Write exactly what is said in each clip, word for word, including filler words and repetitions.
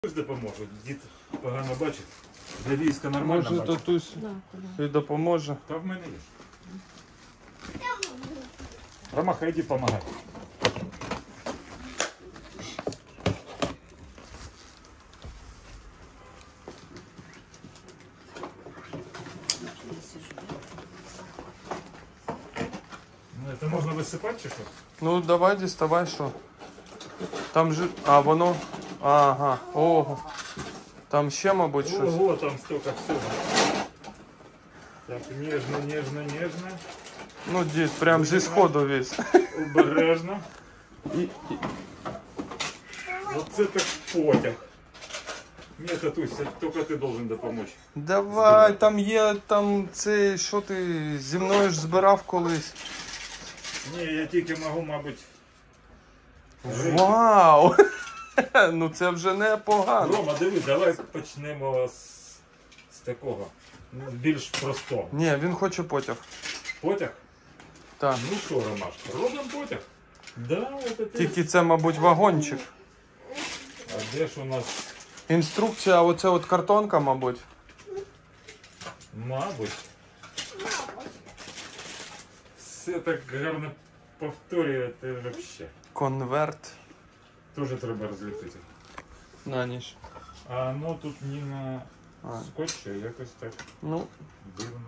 Хтось допоможе, дід погано бачить. Для війська нормально Може, бачить. татусь і допоможе. Та в мене є. Ромаха, йди помагай. Ну, це можна висипати чи що? Ну давай діставай, що. Там же. А, воно. Ага, ого. Там ще, мабуть, щось. Ого, там столько всього. Так, ніжно, ніжно, ніжно. Ну, дід, прям зі сходу віз. Обережно. І, і... Оце так потяг. Ні, татусь, це тільки ти должен допомогти. Давай, там є, там це, що ти зі мною ж збирав колись. Ні, я тільки можу, мабуть. Вау! Ну це вже непогано. Рома, дивись, давай почнемо з, з такого. Ну, більш простого. Ні, він хоче потяг. Потяг? Так. Ну що, Ромашка, робимо потяг? Да, це ти. Тільки це, мабуть, вагончик. А де ж у нас? Інструкція, оце от картонка, мабуть. Мабуть. Все так гарно повторюєте взагалі. Конверт. Тоже треба розліпити. На ніж. А ну тут не на А. скотчі, якось так Ну, дивно.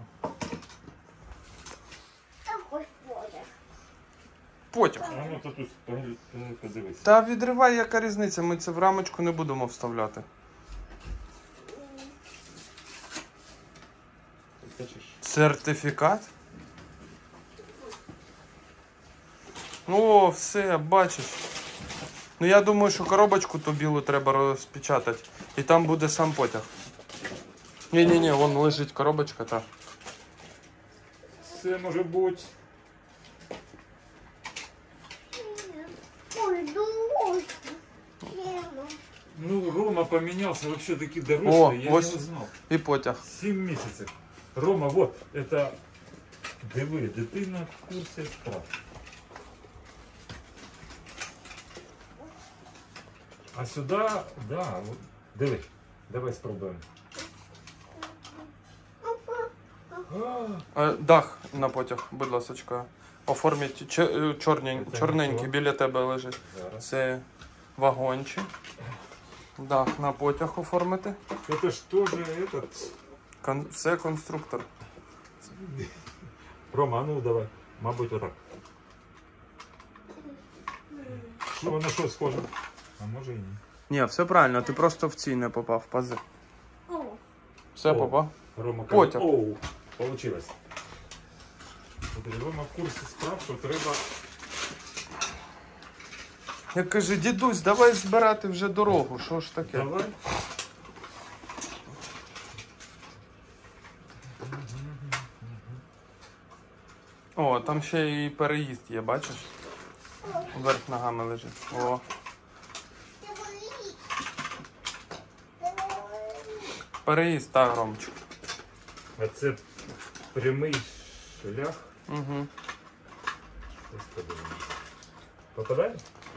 потяг. А ну то тут поглянь, подивись. Та відривай, яка різниця, ми це в рамочку не будемо вставляти. Бачиш? Сертифікат? О, все, бачиш. Ну я думаю, що коробочку ту білу треба розпечатати. І там буде сам потяг. Ні-ні-ні, вон лежить коробочка, та. Це може бути. Ну, Рома помінявся, вообще таки О, дорослий, я ось. не знав. І потяг. Сім місяців. Рома, вот, это, диви, дитина в курсі справ. А сюди, да, от, диви, давай спробуємо. А, Е, Дах на потяг, будь ласочка. Оформіть Ч- чорнень, Це чорненький, нічого. біля тебе лежить. Зараз. Це вагончик. Дах на потяг оформити. Это ж тоже этот... Кон... Це конструктор. Рома, а ну давай, мабуть, отак. Що, воно що схоже? А може і ні. Ні, все правильно, ти просто в цій не попав, пази. Все О. попав. Рома каже, Потяг. оу, получилось. От Рома в курсі справ, що треба... Я кажу, дідусь, давай збирати вже дорогу, що ж таке? Давай. О, там ще і переїзд є, бачиш? Вверх ногами лежить. О. Переїзд, так, Ромчик. А це прямий шлях. Угу. Ось подивимось. Попадає?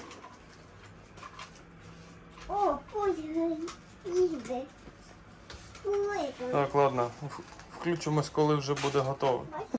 О, потяг їде. Ой, Так, ладно. В- Включимось, коли вже буде готово.